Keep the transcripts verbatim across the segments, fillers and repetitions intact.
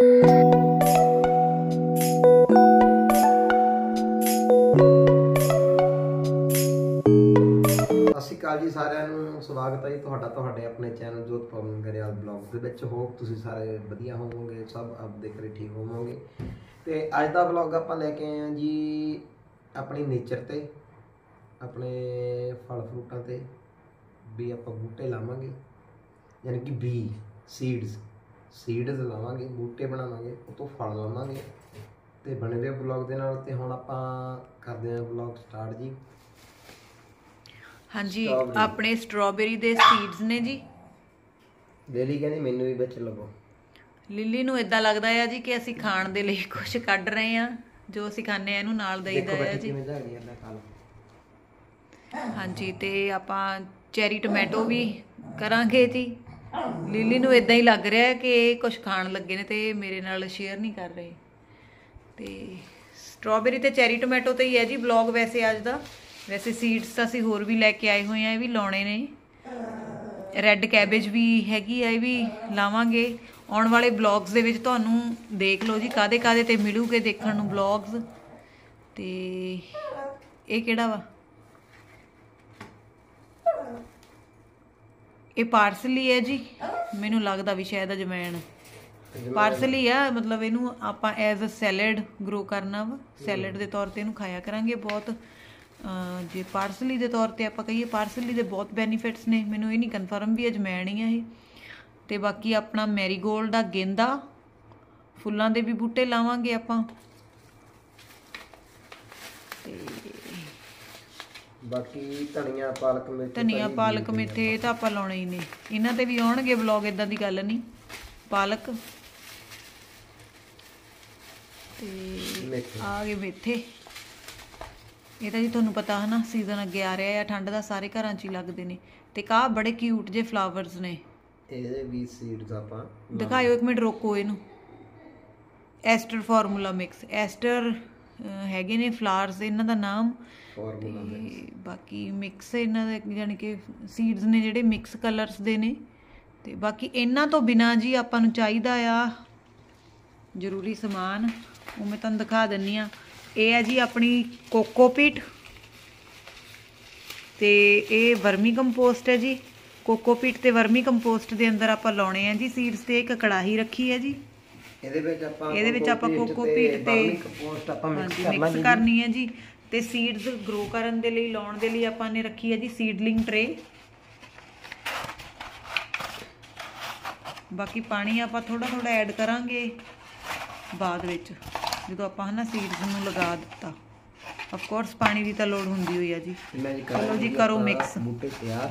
ਸਤਿ ਸ਼੍ਰੀ ਅਕਾਲ ਜੀ ਸਾਰਿਆਂ ਨੂੰ, ਸਵਾਗਤ ਹੈ ਜੀ ਤੁਹਾਡਾ ਤੁਹਾਡੇ ਆਪਣੇ ਚੈਨਲ ਜੋਤ ਪਵਨ ਗਰੇਵਾਲ ਬਲੌਗਸ ਦੇ ਵਿੱਚ। ਹੋਪ ਤੁਸੀਂ ਸਾਰੇ ਵਧੀਆ ਹੋਵੋਗੇ, ਸਭ ਆਪਦੇ ਘਰੇ ਠੀਕ ਹੋਵੋਗੇ। ਤੇ ਅੱਜ ਦਾ ਵਲੌਗ ਆਪਾਂ ਲੈ ਕੇ ਆਏ ਹਾਂ ਜੀ ਆਪਣੀ ਨੇਚਰ ਤੇ, ਆਪਣੇ ਫਲ ਫਰੂਟਾਂ ਤੇ ਵੀ ਆਪਾਂ ਬੂਟੇ ਲਾਵਾਂਗੇ, ਯਾਨੀ ਕਿ ਬੀ ਸੀਡਸ ਸੀਡਸ ਲਾਵਾਂਗੇ, ਬੂਟੇ ਬਣਾਵਾਂਗੇ, ਉਹ ਤੋਂ ਫਲ ਲਾਵਾਂਗੇ। ਤੇ ਬਣੇ ਦੇ ਵਲੌਗ ਦੇ ਨਾਲ। ਤੇ ਹੁਣ ਆਪਾਂ ਕਰਦੇ ਹਾਂ ਵਲੌਗ ਸਟਾਰਟ ਜੀ। हाँ जी, अपने स्ट्रॉबेरी दे सीड्स ने जी। ਲਿਲੀ ਕਹਿੰਦੀ ਮੈਨੂੰ ਵੀ ਵਿੱਚ ਲਵੋ। ਲਿਲੀ ਨੂੰ ਇਦਾਂ ਲੱਗਦਾ ਆ ਜੀ ਕਿ ਅਸੀਂ ਖਾਣ ਦੇ ਲਈ ਕੁਝ ਕੱਢ ਰਹੇ ਆ, ਜੋ ਅਸੀਂ ਖਾਣੇ ਆ ਇਹਨੂੰ ਨਾਲ ਦੇਈਦਾ ਆ ਜੀ। ਹਾਂਜੀ, ਤੇ ਆਪਾਂ ਚੈਰੀ ਟੋਮੈਟੋ ਵੀ ਕਰਾਂਗੇ ਜੀ। ਲਿਲੀ ਨੂੰ ਇਦਾਂ ਹੀ ਲੱਗ ਰਿਹਾ ਕਿ ਇਹ ਕੁਝ ਖਾਣ ਲੱਗੇ ਨੇ ਤੇ ਮੇਰੇ ਨਾਲ ਸ਼ੇਅਰ ਨਹੀਂ ਕਰ ਰਹੇ। ਤੇ ਸਟ੍ਰਾਬੇਰੀ ਤੇ ਚੈਰੀ ਟੋਮੈਟੋ ਤੇ ਹੀ ਹੈ ਜੀ ਵਲੌਗ ਵੈਸੇ ਅੱਜ ਦਾ। ਵੈਸੇ ਸੀਡਸ ਤਾਂ ਅਸੀਂ ਹੋਰ ਵੀ ਲੈ ਕੇ ਆਏ ਹੋਏ ਆ, ਇਹ ਵੀ ਲਾਉਣੇ ਨੇ। ਰੈੱਡ ਕੈਬੇਜ ਵੀ ਹੈਗੀ ਆ, ਇਹ ਵੀ ਲਾਵਾਂਗੇ। ਆਉਣ ਵਾਲੇ ਬਲੌਗਸ ਦੇ ਵਿੱਚ ਤੁਹਾਨੂੰ ਦੇਖ ਲਓ ਜੀ ਕਾਹਦੇ ਕਾਹਦੇ ਤੇ ਮਿਲੂਗੇ ਦੇਖਣ ਨੂੰ ਬਲੌਗਸ। ਤੇ ਇਹ ਕਿਹੜਾ ਵਾ? ਇਹ ਪਾਰਸਲੀ ਹੈ ਜੀ, ਮੈਨੂੰ ਲੱਗਦਾ ਵੀ ਸ਼ਾਇਦ ਅਜਵਾਇਣ ਪਾਰਸਲੀ ਆ। ਮਤਲਬ ਇਹਨੂੰ ਆਪਾਂ ਐਜ਼ ਅ ਸੈਲਡ ਗਰੋ ਕਰਨਾ ਵਾ, ਸੈਲਡ ਦੇ ਤੌਰ ਤੇ ਇਹਨੂੰ ਖਾਇਆ ਕਰਾਂਗੇ। ਬਹੁਤ ਜੇ ਪਾਰਸਲੀ ਦੇ ਤੌਰ ਤੇ ਆਪਾਂ ਕਹੀਏ, ਪਾਰਸਲੀ ਦੇ ਬਹੁਤ ਬੈਨੀਫਿਟਸ ਨੇ। ਮੈਨੂੰ ਇਹ ਨਹੀਂ ਕਨਫਰਮ ਵੀ ਅਜਮੈਣ ਹੀ ਆ ਇਹ। ਤੇ ਬਾਕੀ ਆਪਣਾ ਮੈਰੀਗੋਲਡ ਦਾ ਗੇਂਦਾ, ਫੁੱਲਾਂ ਦੇ ਵੀ ਬੂਟੇ ਲਾਵਾਂਗੇ ਆਪਾਂ। ਤੇ ਬਾਕੀ ਧਨੀਆ ਪਾਲਕ ਮੇਥੇ, ਧਨੀਆ ਪਾਲਕ ਮੇਥੇ ਤਾਂ ਆਪਾਂ ਲਾਉਣੇ ਹੀ ਨੇ, ਇਹਨਾਂ ਤੇ ਵੀ ਆਉਣਗੇ ਵਲੌਗ, ਇਦਾਂ ਦੀ ਗੱਲ ਨਹੀਂ। ਪਾਲਕ ਤੇ ਆ ਗਏ ਮੇਥੇ। ਇਹ ਤਾਂ ਜੀ ਤੁਹਾਨੂੰ ਪਤਾ ਹੈ ਨਾ, ਸੀਜ਼ਨ ਅੱਗੇ ਆ ਰਿਹਾ ਆ ਠੰਡ ਦਾ, ਸਾਰੇ ਘਰਾਂ 'ਚ ਹੀ ਲੱਗਦੇ ਨੇ। ਤੇ ਕਾਹ ਬੜੇ ਕਿਊਟ ਜੇ ਫਲਾਵਰਸ ਨੇ। ਇਹਦੇ ਵੀ ਸੀਡਸ ਆਪਾਂ ਦਿਖਾਇਓ, ਇੱਕ ਮਿੰਟ ਰੋਕੋ ਇਹਨੂੰ। ਐਸਟਰ ਫਾਰਮੂਲਾ ਮਿਕਸ, ਐਸਟਰ ਹੈਗੇ ਨੇ ਫਲਾਵਰਸ ਇਹਨਾਂ ਦਾ ਨਾਮ। ਫਾਰਮੂਲਾ ਮਿਕਸ, ਬਾਕੀ ਮਿਕਸ ਇਹਨਾਂ ਦੇ ਯਾਨੀ ਕਿ ਸੀਡਸ ਨੇ ਜਿਹੜੇ ਮਿਕਸ ਕਲਰਸ ਦੇ ਨੇ। ਤੇ ਬਾਕੀ ਇਹਨਾਂ ਤੋਂ ਬਿਨਾਂ ਜੀ ਆਪਾਂ ਨੂੰ ਚਾਹੀਦਾ ਆ ਜ਼ਰੂਰੀ ਸਮਾਨ, ਉਹ ਮੈਂ ਤੁਹਾਨੂੰ ਦਿਖਾ ਦਿੰਦੀ ਹਾਂ। ਇਹ ਹੈ ਜੀ ਆਪਣੀ ਕੋਕੋਪੀਟ, ਤੇ ਇਹ ਵਰਮੀ ਕੰਪੋਸਟ ਹੈ ਜੀ। ਕੋਕੋਪੀਟ ਤੇ ਵਰਮੀ ਕੰਪੋਸਟ ਦੇ ਅੰਦਰ ਆਪਾਂ ਲਾਉਣੇ ਆ ਜੀ ਸੀਡਸ। ਤੇ ਇੱਕ ਕੜਾਹੀ ਰੱਖੀ ਹੈ ਜੀ, ਇਹਦੇ ਵਿੱਚ ਆਪਾਂ ਇਹਦੇ ਵਿੱਚ ਆਪਾਂ ਕੋਕੋਪੀਟ ਤੇ ਕੰਪੋਸਟ ਆਪਾਂ ਮਿਕਸ ਕਰਨੀ ਹੈ ਜੀ। ਤੇ ਸੀਡਸ ਗਰੋ ਕਰਨ ਦੇ ਲਈ, ਲਾਉਣ ਦੇ ਲਈ ਆਪਾਂ ਨੇ ਰੱਖੀ ਹੈ ਜੀ ਸੀਡਲਿੰਗ ਟਰੇ। ਬਾਕੀ ਪਾਣੀ ਆਪਾਂ ਥੋੜਾ ਥੋੜਾ ਐਡ ਕਰਾਂਗੇ ਬਾਅਦ ਵਿੱਚ, ਜਦੋਂ ਆਪਾਂ ਹੈ ਨਾ ਸੀਡਸ ਨੂੰ ਲਗਾ ਦਿੱਤਾ। ਆਫ ਕੋਰਸ ਪਾਣੀ ਦੀ ਤਾਂ ਲੋੜ ਹੁੰਦੀ ਹੋਈ ਆ ਜੀ। ਚਲੋ ਜੀ ਕਰੋ ਮਿਕਸ। ਬੂਟੇ ਤਿਆਰ।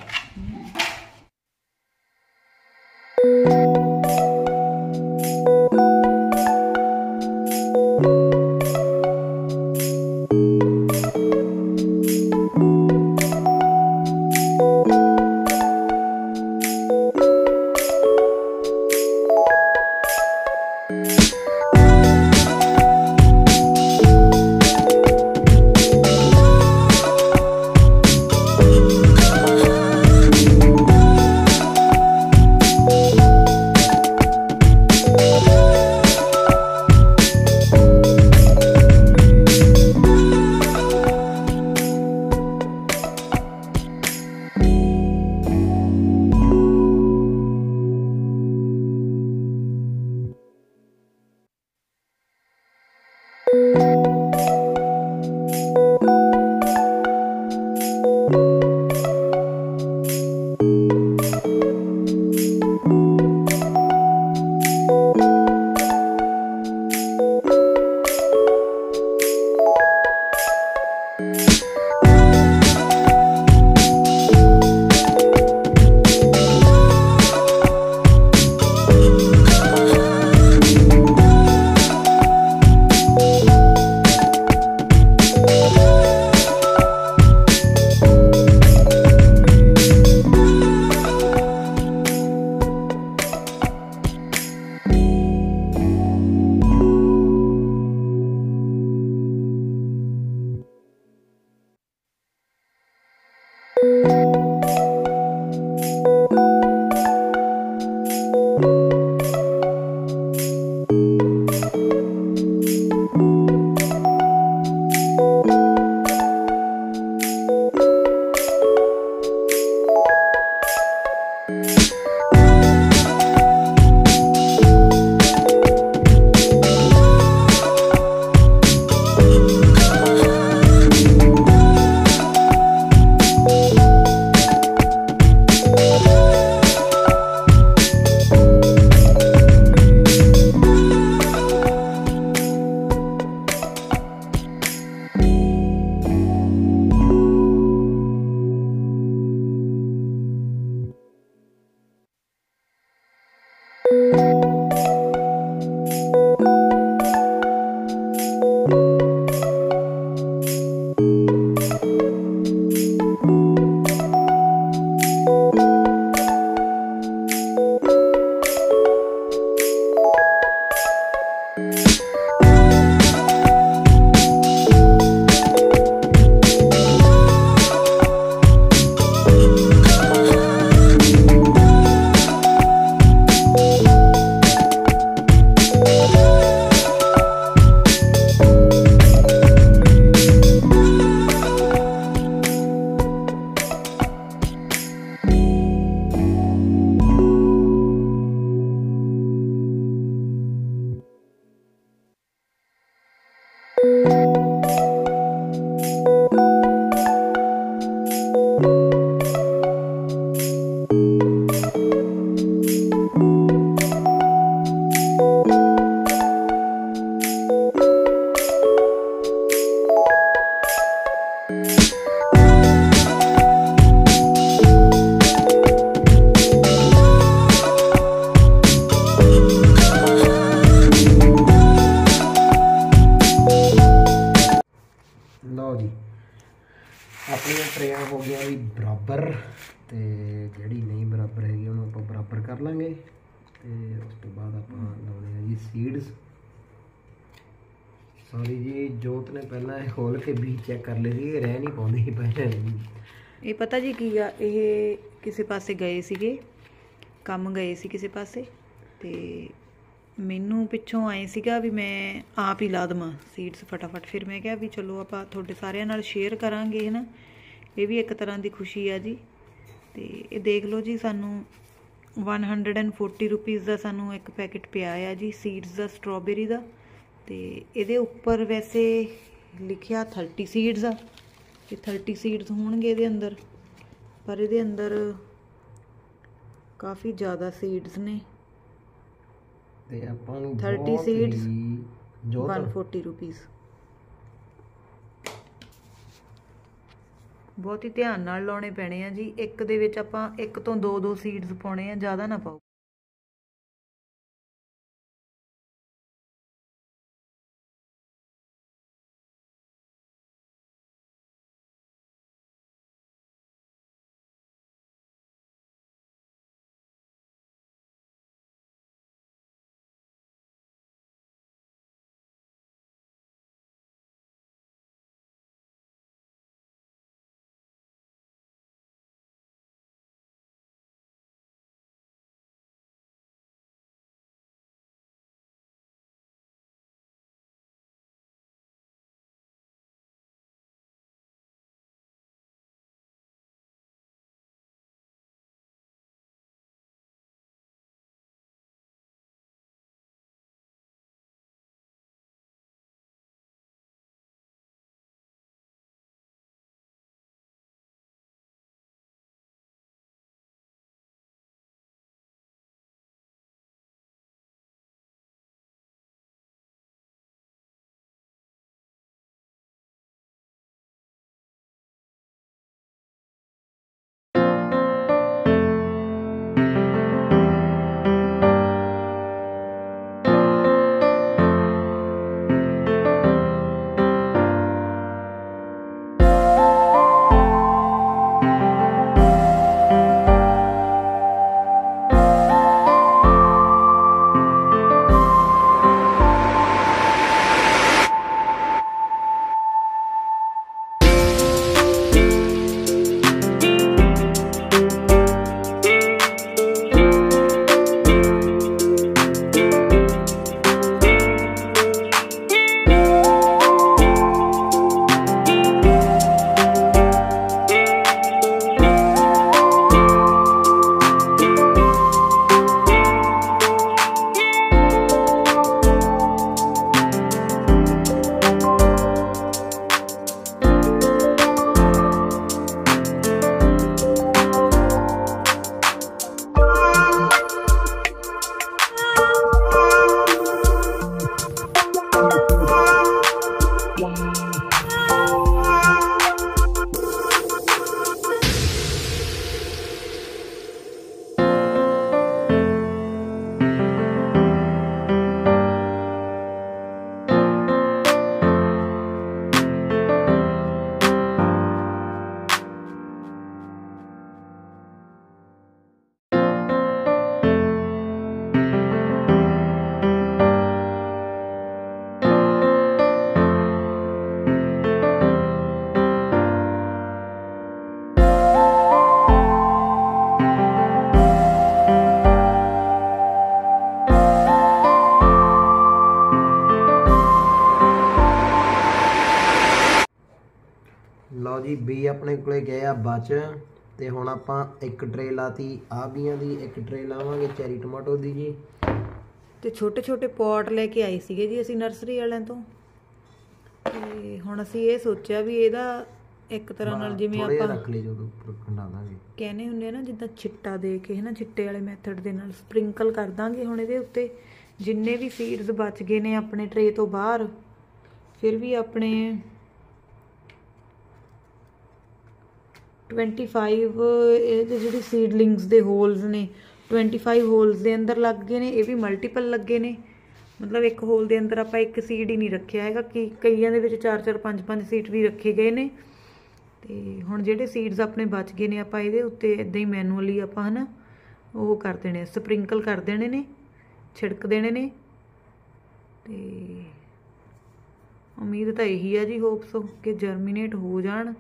ਬਰਾਬਰ ਤੇ ਜਿਹੜੀ ਨਹੀਂ ਬਰਾਬਰ ਹੈਗੀ ਉਹਨੂੰ ਆਪਾਂ ਬਰਾਬਰ ਕਰ ਲਾਂਗੇ। ਤੇ ਉਸ ਤੋਂ ਬਾਅਦ ਆਪਾਂ ਲਾਉਣੇ ਆ ਜੀ ਸੀਡਸ। ਸੌਰੀ ਜੀ, ਜੋਤ ਨੇ ਪਹਿਲਾਂ ਇਹ ਖੋਲ ਕੇ ਬੀਜ ਚੈੱਕ ਕਰ ਲਏ ਸੀ, ਇਹ ਰਹਿ ਨਹੀਂ ਪਾਉਂਦੇ ਸੀ ਪਹਿਲਾਂ। ਇਹ ਪਤਾ ਜੀ ਕੀ ਆ, ਇਹ ਕਿਸੇ ਪਾਸੇ ਗਏ ਸੀਗੇ, ਕੰਮ ਗਏ ਸੀ ਕਿਸੇ ਪਾਸੇ, ਤੇ ਮੈਨੂੰ ਪਿੱਛੋਂ ਆਏ ਸੀਗਾ ਵੀ ਮੈਂ ਆਪ ਹੀ ਲਾ ਦੇਵਾਂ ਸੀਡਸ ਫਟਾਫਟ। ਫਿਰ ਮੈਂ ਕਿਹਾ ਵੀ ਚਲੋ ਆਪਾਂ ਤੁਹਾਡੇ ਸਾਰਿਆਂ ਨਾਲ ਸ਼ੇਅਰ ਕਰਾਂਗੇ, ਹੈ ਨਾ, ਇਹ ਵੀ ਇੱਕ ਤਰ੍ਹਾਂ ਦੀ ਖੁਸ਼ੀ ਆ ਜੀ। ਤੇ ਇਹ ਦੇਖ ਲਓ ਜੀ, ਸਾਨੂੰ one hundred and forty rupees ਦਾ ਸਾਨੂੰ ਇੱਕ ਪੈਕਟ ਪਿਆ ਆ ਜੀ ਸੀਡਸ ਦਾ, ਸਟ੍ਰੋਬੇਰੀ ਦਾ। ਤੇ ਇਹਦੇ ਉੱਪਰ ਵੈਸੇ ਲਿਖਿਆ ਥਰਟੀ ਸੀਡਸ ਆ, ਇਹ ਥਰਟੀ ਸੀਡਸ ਹੋਣਗੇ ਇਹਦੇ ਅੰਦਰ, ਪਰ ਇਹਦੇ ਅੰਦਰ ਕਾਫੀ ਜ਼ਿਆਦਾ ਸੀਡਸ ਨੇ। ਤੇ ਆਪਾਂ ਨੂੰ thirty seeds one forty rupees. ਬਹੁਤ ਹੀ ਧਿਆਨ ਨਾਲ ਲਾਉਣੇ ਪੈਣੇ ਆ ਜੀ। ਇੱਕ ਦੇ ਵਿੱਚ ਆਪਾਂ ਇੱਕ ਤੋਂ ਦੋ ਦੋ ਸੀਡਸ ਪਾਉਣੇ ਆ, ਜ਼ਿਆਦਾ ਨਾ ਪਾਓ। ਲਓ ਜੀ, ਬੀ ਆਪਣੇ ਕੋਲੇ ਗਏ ਆ ਬਚ। ਤੇ ਹੁਣ ਆਪਾਂ ਇੱਕ ਟਰੇ ਲਾਤੀ ਆ ਬੀਆਂ ਦੀ, ਇੱਕ ਟਰੇ ਲਾਵਾਂਗੇ ਚੈਰੀ ਟਮਾਟੋ ਦੀ ਜੀ। ਤੇ ਛੋਟੇ ਛੋਟੇ ਪੌਟ ਲੈ ਕੇ ਆਏ ਸੀਗੇ ਜੀ ਅਸੀਂ ਨਰਸਰੀ ਵਾਲਿਆਂ ਤੋਂ। ਤੇ ਹੁਣ ਅਸੀਂ ਇਹ ਸੋਚਿਆ ਵੀ ਇਹਦਾ ਇੱਕ ਤਰ੍ਹਾਂ ਨਾਲ ਜਿਵੇਂ ਆਪਾਂ ਰੱਖ ਲਈ ਜਦੋਂ ਉੱਪਰ ਖੰਡਾ ਦਾਂਗੇ, ਕਹਿੰਦੇ ਹੁੰਦੇ ਆ ਨਾ, ਜਿੱਦਾਂ ਛਿੱਟਾ ਦੇ ਕੇ, ਹੈ ਨਾ, ਛਿੱਟੇ ਵਾਲੇ ਮੈਥਡ ਦੇ ਨਾਲ ਸਪ੍ਰਿੰਕਲ ਕਰ ਦਾਂਗੇ ਹੁਣ ਇਹਦੇ ਉੱਤੇ। ਜਿੰਨੇ ਵੀ ਸੀਡਸ ਬਚ ਗਏ ਨੇ ਆਪਣੇ ਟਰੇ ਤੋਂ ਬਾਹਰ, ਫਿਰ ਵੀ ਆਪਣੇ ट्वेंटी फाइव ਇਹਦੇ ਜਿਹੜੇ ਸੀਡਲਿੰਗਸ ਦੇ ਹੋਲਸ ਨੇ, ट्वेंटी फाइव ਹੋਲਸ ਦੇ ਅੰਦਰ ਲੱਗ ਗਏ ਨੇ। ਇਹ ਵੀ ਮਲਟੀਪਲ ਲੱਗੇ ਨੇ, ਮਤਲਬ ਇੱਕ ਹੋਲ ਦੇ ਅੰਦਰ ਆਪਾਂ ਇੱਕ ਸੀਡ ਹੀ ਨਹੀਂ ਰੱਖਿਆ ਹੈਗਾ, ਕਿ ਕਈਆਂ ਦੇ ਵਿੱਚ ਚਾਰ ਚਾਰ ਪੰਜ ਪੰਜ ਸੀਡ ਵੀ ਰੱਖੇ ਗਏ ਨੇ। ਤੇ ਹੁਣ ਜਿਹੜੇ ਸੀਡਸ ਆਪਣੇ ਬਚ ਗਏ ਨੇ ਆਪਾਂ ਇਹਦੇ ਉੱਤੇ ਇਦਾਂ ਹੀ ਮੈਨੂਅਲੀ ਆਪਾਂ ਹਨਾ ਉਹ ਕਰ ਦੇਣੇ, ਸਪ੍ਰਿੰਕਲ ਕਰ ਦੇਣੇ ਨੇ, ਛਿੜਕ ਦੇਣੇ ਨੇ। ਤੇ ਉਮੀਦ ਤਾਂ ਇਹੀ ਆ ਜੀ, ਹੋਪ ਸੋ ਕਿ ਜਰਮੀਨੇਟ ਹੋ ਜਾਣ।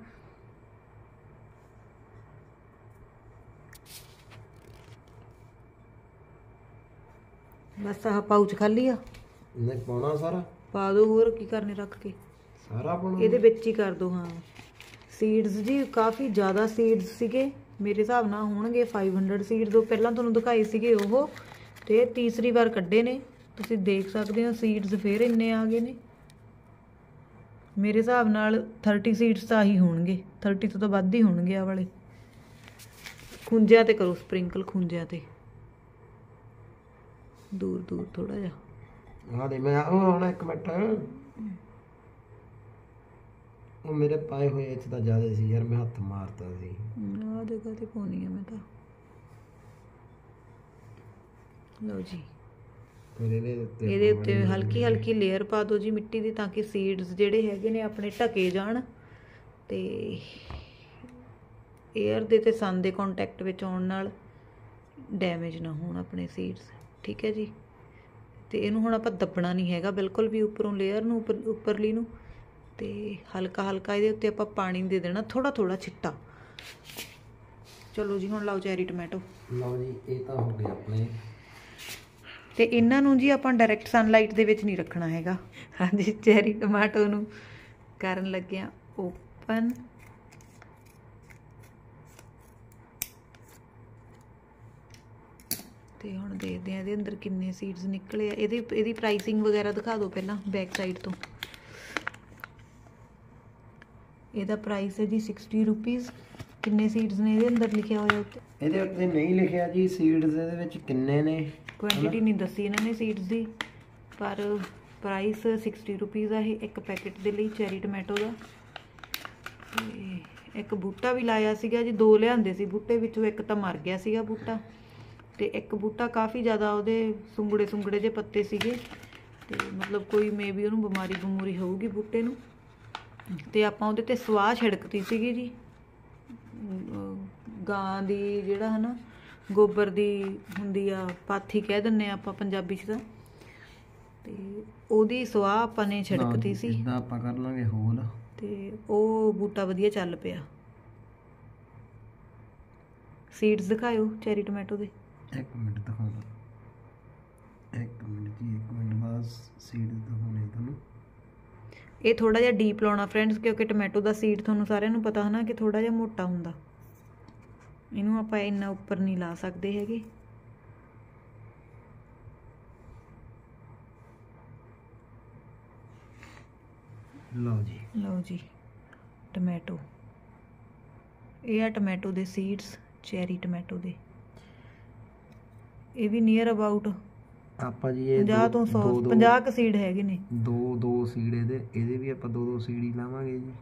ਬਸ ਆਹ ਪਾਊਚ ਖਾਲੀ ਆ, ਇਹਨੇ ਪਾਉਣਾ ਸਾਰਾ ਪਾ ਦੋ, ਹੋਰ ਕੀ ਕਰਨੇ ਰੱਖ ਕੇ, ਸਾਰਾ ਪਾਉਣਾ ਇਹਦੇ ਵਿੱਚ ਹੀ ਕਰ ਦੋ। ਹਾਂ ਸੀਡਸ ਜੀ ਕਾਫੀ ਜ਼ਿਆਦਾ ਸੀਡਸ ਸੀਗੇ, ਮੇਰੇ ਹਿਸਾਬ ਨਾਲ ਹੋਣਗੇ ਪੰਜ ਸੌ ਸੀਡਸ। ਉਹ ਪਹਿਲਾਂ ਤੁਹਾਨੂੰ ਦਿਖਾਈ ਸੀਗੇ ਉਹ, ਤੇ ਤੀਸਰੀ ਵਾਰ ਕੱਢੇ ਨੇ, ਤੁਸੀਂ ਦੇਖ ਸਕਦੇ ਹੋ ਸੀਡਸ ਫੇਰ ਇੰਨੇ ਆ ਗਏ ਨੇ। ਮੇਰੇ ਹਿਸਾਬ ਨਾਲ तीस ਸੀਡਸ ਤਾਂ ਹੀ ਹੋਣਗੇ, तीस ਤੋਂ ਤਾਂ ਵੱਧ ਹੀ ਹੋਣਗੇ ਆ ਵਾਲੇ। ਖੁੰਝਿਆਂ ਤੇ ਕਰੋ ਸਪ੍ਰਿੰਕਲ, ਖੁੰਝਿਆਂ ਤੇ ਦੂਰ ਦੂਰ ਥੋੜਾ ਜਿਹਾ। ਆ ਦੇ ਮੈਂ ਉਹ ਹੁਣ ਇੱਕ ਮਿੰਟ, ਉਹ ਮੇਰੇ ਪਾਏ ਹੋਏ ਇੱਥੇ ਤਾਂ ਜ਼ਿਆਦਾ ਸੀ ਯਾਰ, ਮੈਂ ਹੱਥ ਮਾਰਤਾ ਸੀ। ਆ ਜਗ੍ਹਾ ਤੇ ਪਾਉਣੀ ਆ ਮੈਂ ਤਾਂ। ਲਓ ਜੀ, ਫਿਰ ਇਹਦੇ ਉੱਤੇ ਇਹਦੇ ਉੱਤੇ ਹਲਕੀ ਹਲਕੀ ਲੇਅਰ ਪਾ ਦਿਓ ਜੀ ਮਿੱਟੀ ਦੀ, ਤਾਂ ਕਿ ਸੀਡਸ ਜਿਹੜੇ ਹੈਗੇ ਨੇ ਆਪਣੇ ਢਕੇ ਜਾਣ ਤੇ 에ਅਰ ਦੇ ਤੇ ਸਨ ਦੇ ਕੰਟੈਕਟ ਵਿੱਚ ਆਉਣ ਨਾਲ ਡੈਮੇਜ ਨਾ ਹੋਣ ਆਪਣੇ ਸੀਡਸ। ਠੀਕ ਹੈ ਜੀ, ਤੇ ਇਹਨੂੰ ਹੁਣ ਆਪਾਂ ਦੱਬਣਾ ਨਹੀਂ ਹੈਗਾ ਬਿਲਕੁਲ ਵੀ, ਉੱਪਰੋਂ ਲੇਅਰ ਨੂੰ ਉੱਪਰ ਉੱਪਰਲੀ ਨੂੰ, ਤੇ ਹਲਕਾ ਹਲਕਾ ਇਹਦੇ ਉੱਤੇ ਆਪਾਂ ਪਾਣੀ ਦੇ ਦੇਣਾ, ਥੋੜਾ ਥੋੜਾ ਛਿੱਟਾ। ਚਲੋ ਜੀ ਹੁਣ ਲਾਓ ਚੈਰੀ ਟੋਮੈਟੋ। ਲਓ ਜੀ ਇਹ ਤਾਂ ਹੋ ਗਏ ਆਪਣੇ। ਤੇ ਇਹਨਾਂ ਨੂੰ ਜੀ ਆਪਾਂ ਡਾਇਰੈਕਟ ਸਨਲਾਈਟ ਦੇ ਵਿੱਚ ਨਹੀਂ ਰੱਖਣਾ ਹੈਗਾ। ਹਾਂਜੀ ਚੈਰੀ ਟੋਮੈਟੋ ਨੂੰ ਕਰਨ ਲੱਗਿਆ ਓਪਨ। ਤੇ ਹੁਣ ਦੇਖਦੇ ਆ ਇਹਦੇ ਅੰਦਰ ਕਿੰਨੇ ਸੀਡਸ ਨਿਕਲੇ ਆ। ਇਹਦੀ ਇਹਦੀ ਪ੍ਰਾਈਸਿੰਗ ਵਗੈਰਾ ਦਿਖਾ ਦਿਓ ਪਹਿਲਾਂ ਬੈਕ ਸਾਈਡ ਤੋਂ। ਇਹਦਾ ਪ੍ਰਾਈਸ ਹੈ ਜੀ ਸਿਕਸਟੀ ਰੁਪੀਜ਼। ਕਿੰਨੇ ਸੀਡਸ ਨੇ ਇਹਦੇ ਅੰਦਰ ਲਿਖਿਆ ਹੋਇਆ ਉੱਤੇ? ਇਹਦੇ ਉੱਤੇ ਨਹੀਂ ਲਿਖਿਆ ਜੀ ਸੀਡਸ ਇਹਦੇ ਵਿੱਚ ਕਿੰਨੇ ਨੇ, ਕੁਆਂਟੀਟੀ ਨਹੀਂ ਦੱਸੀ ਇਹਨਾਂ ਨੇ ਸੀਡਸ ਦੀ, ਪਰ ਪ੍ਰਾਈਸ ਸਿਕਸਟੀ ਰੁਪੀਜ਼ ਆ ਇਹ ਇੱਕ ਪੈਕੇਟ ਦੇ ਲਈ ਚੈਰੀ ਟੋਮੈਟੋ ਦਾ। ਤੇ ਇੱਕ ਬੂਟਾ ਵੀ ਲਾਇਆ ਸੀਗਾ ਜੀ, ਦੋ ਲਿਆਂਦੇ ਸੀ ਬੂਟੇ, ਵਿੱਚੋਂ ਇੱਕ ਤਾਂ ਮਰ ਗਿਆ ਸੀਗਾ ਬੂਟਾ, ਤੇ ਇੱਕ ਬੂਟਾ ਕਾਫੀ ਜ਼ਿਆਦਾ ਉਹਦੇ ਸੁੰਗੜੇ ਸੁੰਗੜੇ ਜਿਹੇ ਪੱਤੇ ਸੀਗੇ, ਤੇ ਮਤਲਬ ਕੋਈ ਮੇ ਵੀ ਉਹਨੂੰ ਬਿਮਾਰੀ ਬਮੂਰੀ ਹੋਊਗੀ ਬੂਟੇ ਨੂੰ। ਤੇ ਆਪਾਂ ਉਹਦੇ ਤੇ ਸਵਾਹ ਛਿੜਕਤੀ ਸੀਗੀ ਜੀ, ਗਾਂ ਦੀ, ਜਿਹੜਾ ਹੈ ਨਾ ਗੋਬਰ ਦੀ ਹੁੰਦੀ ਆ, ਪਾਥੀ ਕਹਿ ਦਿੰਦੇ ਆ ਆਪਾਂ ਪੰਜਾਬੀ 'ਚ ਤਾਂ, ਤੇ ਉਹਦੀ ਸਵਾਹ ਆਪਾਂ ਨੇ ਛਿੜਕਤੀ ਸੀ। ਇਦਾਂ ਆਪਾਂ ਕਰ ਲਾਂਗੇ ਹੋਲ, ਤੇ ਉਹ ਬੂਟਾ ਵਧੀਆ ਚੱਲ ਪਿਆ। ਸੀਡਸ ਦਿਖਾਇਓ ਚੈਰੀ ਟੋਮੈਟੋ ਦੇ। ਇੱਕ ਮਿੰਟ ਦਿਖਾਉਣਾ, ਇੱਕ ਮਿੰਟ ਜੀ, ਇੱਕ ਮਿੰਟ ਬਸ ਸੀਡ ਦਿਖਾਉਣੇ ਤੁਹਾਨੂੰ। ਇਹ ਥੋੜਾ ਜਿਹਾ ਡੀਪ ਲਾਉਣਾ ਫਰੈਂਡਸ, ਕਿਉਂਕਿ ਟੋਮੈਟੋ ਦਾ ਸੀਡ ਤੁਹਾਨੂੰ ਸਾਰਿਆਂ ਨੂੰ ਪਤਾ ਹੈ ਨਾ ਕਿ ਥੋੜਾ ਜਿਹਾ ਮੋਟਾ ਹੁੰਦਾ, ਇਹਨੂੰ ਆਪਾਂ ਇੰਨਾ ਉੱਪਰ ਨਹੀਂ ਲਾ ਸਕਦੇ ਹੈਗੇ। ਲਓ ਜੀ, ਲਓ ਜੀ ਟੋਮੈਟੋ, ਇਹ ਆ ਟੋਮੈਟੋ ਦੇ ਸੀਡਸ, ਚੈਰੀ ਟੋਮੈਟੋ ਦੇ। ਇਹ ਵੀ ਨੀਅਰ ਅਬਾਊਟ ਆਪਾਂ ਜੀ ਇਹ ਪੰਜਾਹ ਤੋਂ ਸੌ ਪੰਜਾਹ ਕੁ ਸੀਡ ਹੈਗੇ ਨੇ। ਦੋ ਦੋ ਸੀਡ ਇਹਦੇ ਇਹਦੇ ਵੀ ਆਪਾਂ ਦੋ ਦੋ ਸੀਡ ਹੀ ਲਾਵਾਂਗੇ ਜੀ।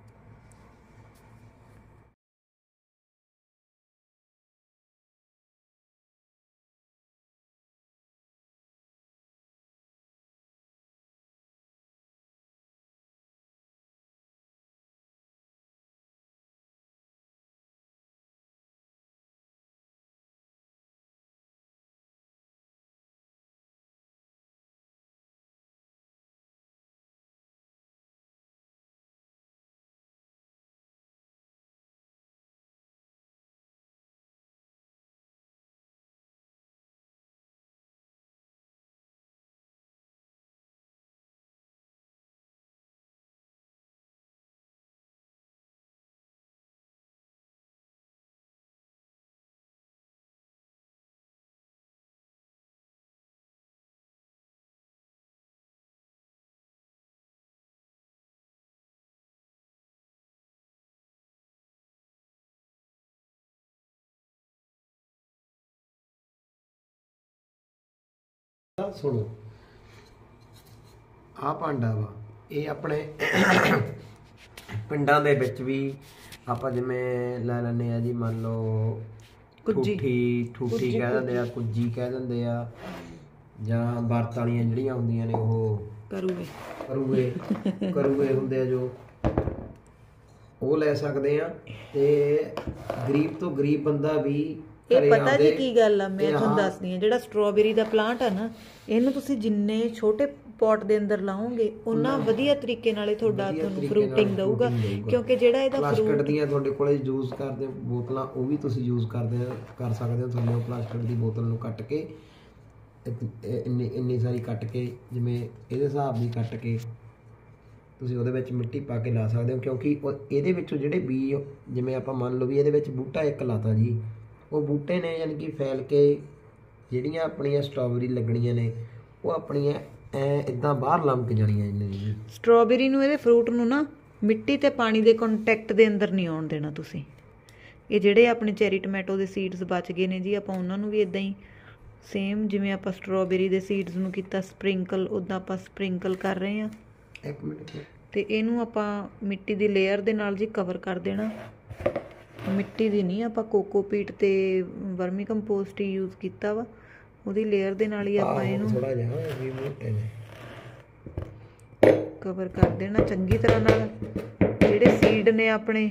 ਸੁਣੋ, ਆਹ ਭਾਂਡਾ ਵਾ, ਇਹ ਆਪਣੇ ਪਿੰਡਾਂ ਦੇ ਵਿੱਚ ਵੀ ਆਪਾਂ ਜਿਵੇਂ ਲੈ ਲੈਂਦੇ ਆ ਜੀ, ਮੰਨ ਲਓ ਠੂਠੀ ਠੂਠੀ ਕਹਿ ਦਿੰਦੇ ਆ, ਕੁੱਜੀ ਕਹਿ ਦਿੰਦੇ ਆ, ਜਾਂ ਵਰਤ ਵਾਲੀਆਂ ਜਿਹੜੀਆਂ ਹੁੰਦੀਆਂ ਨੇ ਉਹ ਕਰੂਏ ਕਰੂਏ ਕਰੂਏ ਹੁੰਦੇ ਆ ਜੋ, ਉਹ ਲੈ ਸਕਦੇ ਆ। ਤੇ ਗਰੀਬ ਤੋਂ ਗਰੀਬ ਬੰਦਾ ਵੀ ਇਹ ਪਤਾ ਜੀ ਕੀ ਗੱਲ ਆ, ਮੈਂ ਤੁਹਾਨੂੰ ਦੱਸਦੀ ਆ, ਜਿਹੜਾ ਸਟ੍ਰਾਬੇਰੀ ਦਾ ਪਲਾਂਟ ਆ ਨਾ, ਇਹਨੂੰ ਤੁਸੀਂ ਜਿੰਨੇ ਛੋਟੇ ਪੋਟ ਦੇ ਅੰਦਰ ਲਾਓਗੇ ਉਹਨਾਂ ਵਧੀਆ ਤਰੀਕੇ ਨਾਲ ਇਹ ਤੁਹਾਡਾ ਤੁਹਾਨੂੰ ਫਰੂਟਿੰਗ ਦਊਗਾ। ਕਿਉਂਕਿ ਜਿਹੜਾ ਇਹਦਾ ਪਲਾਸਟਿਕ ਦੀਆਂ ਤੁਹਾਡੇ ਕੋਲੇ ਯੂਜ਼ ਕਰਦੇ ਬੋਤਲਾਂ, ਉਹ ਵੀ ਤੁਸੀਂ ਯੂਜ਼ ਕਰਦੇ ਕਰ ਸਕਦੇ ਹੋ। ਥੱਲੇ ਪਲਾਸਟਿਕ ਦੀ ਬੋਤਲ ਨੂੰ ਕੱਟ ਕੇ ਇੰਨੀ ਇੰਨੀ ਸਾਰੀ ਕੱਟ ਕੇ, ਜਿਵੇਂ ਇਹਦੇ ਹਿਸਾਬ ਦੀ ਕੱਟ ਕੇ ਤੁਸੀਂ ਉਹਦੇ ਵਿੱਚ ਮਿੱਟੀ ਪਾ ਕੇ ਲਾ ਸਕਦੇ ਹੋ। ਕਿਉਂਕਿ ਉਹ ਇਹਦੇ ਵਿੱਚੋਂ ਜਿਹੜੇ ਬੀਜ, ਜਿਵੇਂ ਆਪਾਂ ਮੰਨ ਲਓ ਵੀ ਇਹਦੇ ਵਿੱਚ ਬੂਟਾ ਇੱਕ ਲਾਤਾ ਜੀ, ਉਹ ਬੂਟੇ ਨੇ ਯਾਨੀ ਕਿ ਫੈਲ ਕੇ ਜਿਹੜੀਆਂ ਆਪਣੀਆਂ ਸਟ੍ਰਾਬੇਰੀ ਲੱਗਣੀਆਂ ਨੇ ਉਹ ਆਪਣੀਆਂ ਐ ਇਦਾਂ ਬਾਹਰ ਲੰਮਕ ਜਾਣੀਆਂ। ਇਹਨੇ ਸਟ੍ਰਾਬੇਰੀ ਨੂੰ, ਇਹਦੇ ਫਰੂਟ ਨੂੰ ਨਾ ਮਿੱਟੀ ਤੇ ਪਾਣੀ ਦੇ ਕੰਟੈਕਟ ਦੇ ਅੰਦਰ ਨਹੀਂ ਆਉਣ ਦੇਣਾ ਤੁਸੀਂ। ਇਹ ਜਿਹੜੇ ਆਪਣੇ ਚੈਰੀ ਟੋਮੈਟੋ ਦੇ ਸੀਡਸ ਬਚ ਗਏ ਨੇ ਜੀ, ਆਪਾਂ ਉਹਨਾਂ ਨੂੰ ਵੀ ਇਦਾਂ ਹੀ ਸੇਮ ਜਿਵੇਂ ਆਪਾਂ ਸਟ੍ਰਾਬੇਰੀ ਦੇ ਸੀਡਸ ਨੂੰ ਕੀਤਾ ਸਪ੍ਰਿੰਕਲ, ਉੱਦਾਂ ਆਪਾਂ ਸਪ੍ਰਿੰਕਲ ਕਰ ਰਹੇ ਹਾਂ। ਇੱਕ ਮਿੰਟ। ਤੇ ਇਹਨੂੰ ਆਪਾਂ ਮਿੱਟੀ ਦੀ ਲੇਅਰ ਦੇ ਨਾਲ ਜੀ ਕਵਰ ਕਰ ਦੇਣਾ। ਮਿੱਟੀ ਦੀ ਨਹੀਂ, ਆਪਾਂ ਕੋਕੋਪੀਟ ਤੇ ਵਰਮੀ ਕੰਪੋਸਟ ਹੀ ਯੂਜ਼ ਕੀਤਾ ਵਾ, ਉਹਦੀ ਲੇਅਰ ਦੇ ਨਾਲ ਹੀ ਆਪਾਂ ਇਹਨੂੰ ਥੋੜਾ ਜਿਹਾ ਵੀ ਮੋਟੇ ਨੇ ਕਵਰ ਕਰ ਦੇਣਾ ਚੰਗੀ ਤਰ੍ਹਾਂ ਨਾਲ। ਜਿਹੜੇ ਸੀਡ ਨੇ ਆਪਣੇ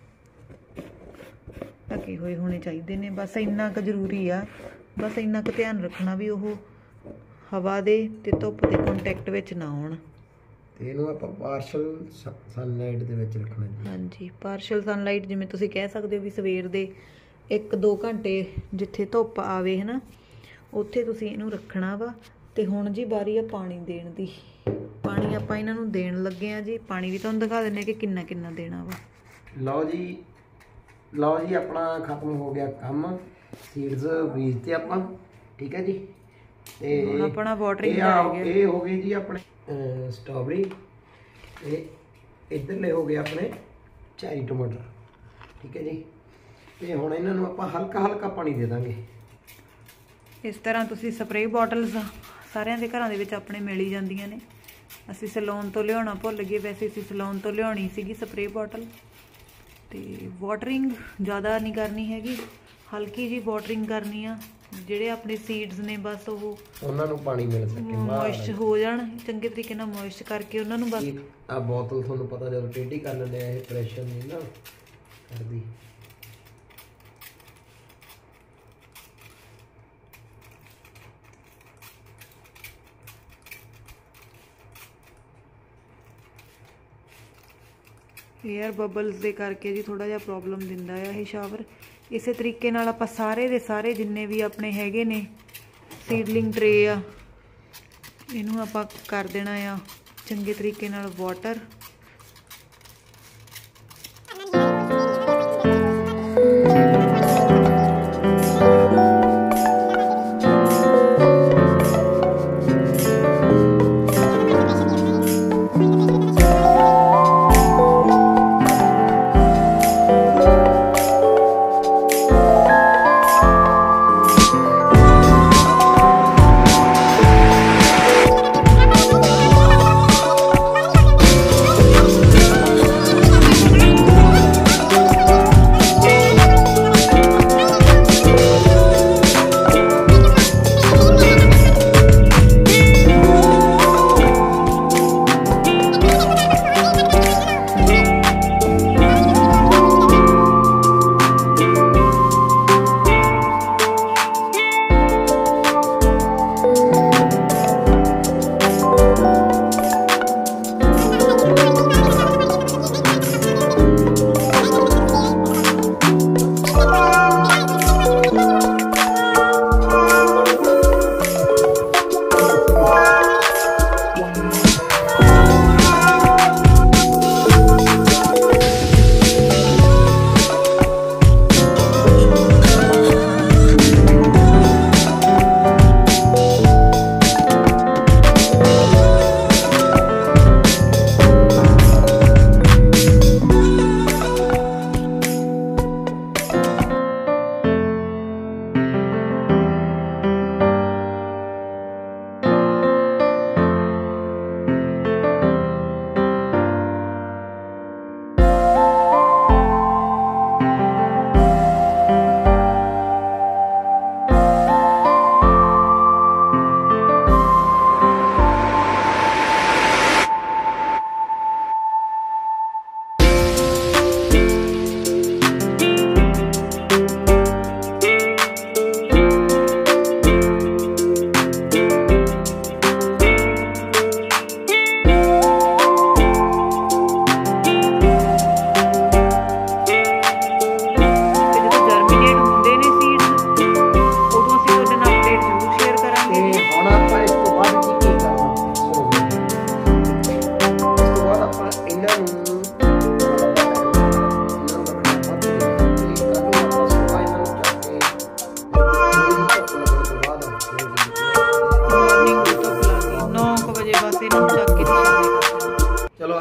ਢਕੇ ਹੋਏ ਹੋਣੇ ਚਾਹੀਦੇ ਨੇ, ਬਸ ਇੰਨਾ ਕੁ ਜ਼ਰੂਰੀ ਆ। ਬਸ ਇੰਨਾ ਕੁ ਧਿਆਨ ਰੱਖਣਾ ਵੀ ਉਹ ਹਵਾ ਦੇ ਤੇ ਧੁੱਪ ਦੇ ਕੰਟੈਕਟ ਵਿੱਚ ਨਾ ਆਉਣ। ਤੇ ਇਹਨੂੰ ਆਪਾਂ ਪਾਰਸ਼ਲ ਸਨਲਾਈਟ ਦੇ ਵਿੱਚ ਰੱਖਣਾ ਜੀ। ਹਾਂਜੀ, ਪਾਰਸ਼ਲ ਸਨਲਾਈਟ, ਜਿਵੇਂ ਤੁਸੀਂ ਕਹਿ ਸਕਦੇ ਹੋ ਵੀ ਸਵੇਰ ਦੇ ਇੱਕ ਦੋ ਘੰਟੇ ਜਿੱਥੇ ਧੁੱਪ ਆਵੇ ਹੈ ਨਾ, ਉੱਥੇ ਤੁਸੀਂ ਇਹਨੂੰ ਰੱਖਣਾ ਵਾ। ਤੇ ਹੁਣ ਜੀ ਵਾਰੀ ਆ ਪਾਣੀ ਦੇਣ ਦੀ। ਪਾਣੀ ਆਪਾਂ ਇਹਨਾਂ ਨੂੰ ਦੇਣ ਲੱਗੇ ਆ ਜੀ। ਪਾਣੀ ਵੀ ਤੁਹਾਨੂੰ ਦਿਖਾ ਦਿੰਦੇ ਕਿ ਕਿੰਨਾ ਕਿੰਨਾ ਦੇਣਾ ਵਾ। ਲਓ ਜੀ, ਲਓ ਜੀ, ਆਪਣਾ ਖਤਮ ਹੋ ਗਿਆ ਕੰਮ। ਸੀਡਸ ਬੀਜਤੇ ਆਪਾਂ, ਠੀਕ ਹੈ ਜੀ। ਤੇ ਹੁਣ ਆਪਣਾ ਵਾਟਰਿੰਗ ਦਾ ਰਹਿ ਗਿਆ। ਇਹ ਹੋ ਗਈ ਜੀ ਆਪਣੇ ਸਟ੍ਰਾਬੇਰੀ, ਤੇ ਇੱਧਰਲੇ ਹੋ ਗਏ ਆਪਣੇ ਚੈਰੀ ਟਮਾਟਰ, ਠੀਕ ਹੈ ਜੀ। ਤੇ ਹੁਣ ਇਹਨਾਂ ਨੂੰ ਆਪਾਂ ਹਲਕਾ ਹਲਕਾ ਪਾਣੀ ਦੇ ਦਾਂਗੇ। ਇਸ ਤਰ੍ਹਾਂ ਤੁਸੀਂ ਸਪਰੇਅ ਬੋਟਲਸ ਸਾਰਿਆਂ ਦੇ ਘਰਾਂ ਦੇ ਵਿੱਚ ਆਪਣੇ ਮਿਲ ਹੀ ਜਾਂਦੀਆਂ ਨੇ। ਅਸੀਂ ਸੈਲੂਨ ਤੋਂ ਲਿਆਉਣਾ ਭੁੱਲ ਗਏ, ਵੈਸੇ ਅਸੀਂ ਸੈਲੂਨ ਤੋਂ ਲਿਆਉਣੀ ਸੀਗੀ ਸਪਰੇਅ ਬੋਟਲ। ਤੇ ਵਾਟਰਿੰਗ ਜ਼ਿਆਦਾ ਨਹੀਂ ਕਰਨੀ ਹੈਗੀ, ਹਲਕੀ ਜੀ ਵਾਟਰਿੰਗ ਕਰਨੀ ਆ। ਜਿਹੜੇ ਆਪਣੇ ਸੀਡਸ ਨੇ ਬਸ ਉਹ ਉਹਨਾਂ ਨੂੰ ਪਾਣੀ ਮਿਲ ਸਕੇ, ਮੋਇਸਟ ਹੋ ਜਾਣ ਚੰਗੇ ਤਰੀਕੇ ਨਾਲ, ਮੋਇਸਟ ਕਰਕੇ ਉਹਨਾਂ ਨੂੰ ਬਸ। ਆ ਬੋਤਲ ਤੁਹਾਨੂੰ ਪਤਾ ਜਦੋਂ ਟੇਢੀ ਕਰ ਲੈਂਦੇ ਆ, ਇਹ ਪ੍ਰੈਸ਼ਰ ਨਹੀਂ ਨਾ ਕਰਦੀ। ਏਅਰ ਬਬਲਸ ਦੇ ਕਰਕੇ ਜੀ ਥੋੜਾ ਜਿਹਾ ਪ੍ਰੋਬਲਮ ਦਿੰਦਾ ਆ ਇਹ ਸ਼ਾਵਰ। ਇਸੇ ਤਰੀਕੇ ਨਾਲ ਆਪਾਂ ਸਾਰੇ ਦੇ ਸਾਰੇ ਜਿੰਨੇ ਵੀ ਆਪਣੇ ਹੈਗੇ ਨੇ ਸੀਡਲਿੰਗ ਟਰੇ ਆ, ਇਹਨੂੰ ਆਪਾਂ ਕਰ ਦੇਣਾ ਆ ਚੰਗੇ ਤਰੀਕੇ ਨਾਲ ਵਾਟਰ।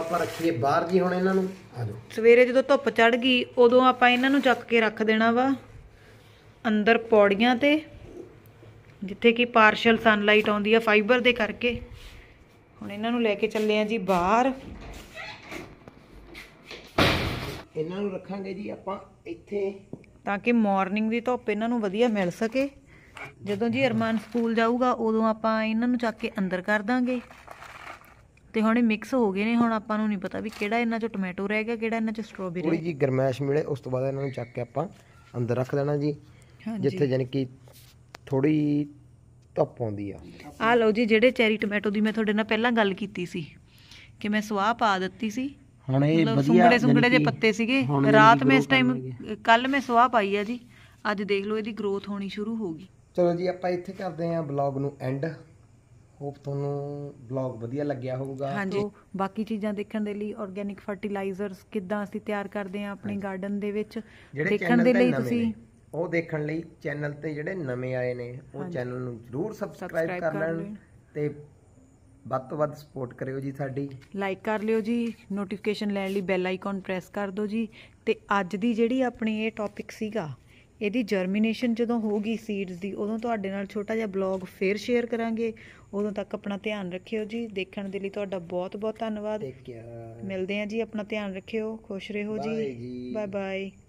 ਆਪਾਂ ਰੱਖੀਏ ਬਾਹਰ ਜੀ ਹੁਣ ਇਹਨਾਂ ਨੂੰ। ਆ ਜਾਓ। ਸਵੇਰੇ ਜਦੋਂ ਧੁੱਪ ਚੜ ਗਈ ਉਦੋਂ ਆਪਾਂ ਇਹਨਾਂ ਨੂੰ ਚੱਕ ਕੇ ਰੱਖ ਦੇਣਾ ਵਾ ਅੰਦਰ ਪੌੜੀਆਂ ਤੇ, ਜਿੱਥੇ ਕਿ ਪਾਰਸ਼ਲ ਸਨਲਾਈਟ ਆਉਂਦੀ ਆ ਫਾਈਬਰ ਦੇ ਕਰਕੇ। ਹੁਣ ਇਹਨਾਂ ਨੂੰ ਲੈ ਕੇ ਚੱਲੇ ਆ ਜੀ ਬਾਹਰ। ਇਹਨਾਂ ਨੂੰ ਰੱਖਾਂਗੇ ਜੀ ਆਪਾਂ ਇੱਥੇ, ਤਾਂ ਕਿ ਮਾਰਨਿੰਗ ਦੀ ਧੁੱਪ ਇਹਨਾਂ ਨੂੰ ਵਧੀਆ ਮਿਲ ਸਕੇ। ਜਦੋਂ ਜੀ ਅਰਮਾਨ ਸਕੂਲ ਜਾਊਗਾ ਉਦੋਂ ਆਪਾਂ ਇਹਨਾਂ ਨੂੰ ਚੱਕ ਕੇ ਅੰਦਰ ਕਰ ਦਾਂਗੇ। ਤੇ ਹੁਣ ਇਹ ਮਿਕਸ ਹੋ ਗਏ ਨੇ, ਹੁਣ ਆਪਾਂ ਨੂੰ ਨਹੀਂ ਪਤਾ ਵੀ ਕਿਹੜਾ ਇਹਨਾਂ 'ਚ ਟੋਮੈਟੋ ਰਹਿ ਗਿਆ, ਕਿਹੜਾ ਇਹਨਾਂ 'ਚ ਸਟ੍ਰਾਬੇਰੀ। ਥੋੜੀ ਜੀ ਗਰਮੈਸ਼ ਮਿਲੇ ਉਸ ਤੋਂ ਬਾਅਦ ਇਹਨਾਂ ਨੂੰ ਚੱਕ ਕੇ ਆਪਾਂ ਅੰਦਰ ਰੱਖ ਦੇਣਾ ਜੀ, ਜਿੱਥੇ ਯਾਨੀ ਕਿ ਥੋੜੀ ਧੁੱਪ ਆਉਂਦੀ ਆ। ਆਹ ਲਓ ਜੀ, ਜਿਹੜੇ ਚੈਰੀ ਟੋਮੈਟੋ ਦੀ ਮੈਂ ਤੁਹਾਡੇ ਨਾਲ ਪਹਿਲਾਂ ਗੱਲ ਕੀਤੀ ਸੀ ਕਿ ਮੈਂ ਸਵਾਹ ਪਾ ਦਿੱਤੀ ਸੀ, ਹੁਣ ਇਹ ਵਧੀਆ ਸੁੰਗੜੇ ਸੁੰਗੜੇ ਜਿਹੇ ਪੱਤੇ ਸੀਗੇ। ਰਾਤ ਮੈਂ ਇਸ ਟਾਈਮ, ਕੱਲ ਮੈਂ ਸਵਾਹ ਪਾਈ ਆ ਜੀ, ਅੱਜ ਦੇਖ ਲਓ ਇਹਦੀ ਗਰੋਥ ਹੋਣੀ ਸ਼ੁਰੂ ਹੋ ਗਈ। ਚਲੋ ਜੀ ਆਪਾਂ ਇੱਥੇ ਕਰਦੇ ਹਾਂ ਬਲੌਗ ਨੂੰ ਐਂਡ। ਹੋਪ ਤੁਹਾਨੂੰ ਬਲੌਗ ਵਧੀਆ ਲੱਗਿਆ ਹੋਊਗਾ। ਹਾਂਜੀ, ਬਾਕੀ ਚੀਜ਼ਾਂ ਦੇਖਣ ਦੇ ਲਈ, ਆਰਗੈਨਿਕ ਫਰਟੀਲਾਈਜ਼ਰਸ ਕਿੱਦਾਂ ਅਸੀਂ ਤਿਆਰ ਕਰਦੇ ਹਾਂ ਆਪਣੇ ਗਾਰਡਨ ਦੇ ਵਿੱਚ, ਦੇਖਣ ਦੇ ਲਈ ਤੁਸੀਂ ਉਹ ਦੇਖਣ ਲਈ ਚੈਨਲ ਤੇ ਜਿਹੜੇ ਨਵੇਂ ਆਏ ਨੇ ਉਹ ਚੈਨਲ ਨੂੰ ਜ਼ਰੂਰ ਸਬਸਕ੍ਰਾਈਬ ਕਰ ਲੈਣ ਤੇ ਵੱਧ ਤੋਂ ਵੱਧ ਸਪੋਰਟ ਕਰਿਓ ਜੀ ਸਾਡੀ। ਲਾਈਕ ਕਰ ਲਿਓ ਜੀ, ਨੋਟੀਫਿਕੇਸ਼ਨ ਲੈਣ ਲਈ ਬੈਲ ਆਈਕਨ ਪ੍ਰੈਸ ਕਰ ਦਿਓ ਜੀ। ਤੇ ਅੱਜ ਦੀ ਜਿਹੜੀ ਆਪਣੀ ਇਹ ਟੌਪਿਕ ਸੀਗਾ, ਇਹਦੀ ਜਰਮੀਨੇਸ਼ਨ ਜਦੋਂ ਹੋਊਗੀ ਸੀਡਸ ਦੀ, ਉਦੋਂ ਤੁਹਾਡੇ ਨਾਲ ਛੋਟਾ ਜਿਹਾ ਬਲੌਗ ਫੇਰ ਸ਼ੇਅਰ ਕਰਾਂਗੇ। ਉਦੋਂ ਤੱਕ ਆਪਣਾ ਧਿਆਨ ਰੱਖਿਓ ਜੀ। ਦੇਖਣ ਦੇ ਲਈ ਤੁਹਾਡਾ ਬਹੁਤ ਬਹੁਤ ਧੰਨਵਾਦ। ਮਿਲਦੇ ਹਾਂ ਜੀ, ਆਪਣਾ ਧਿਆਨ ਰੱਖਿਓ, ਖੁਸ਼ ਰਹੋ ਜੀ, ਬਾਏ ਬਾਏ।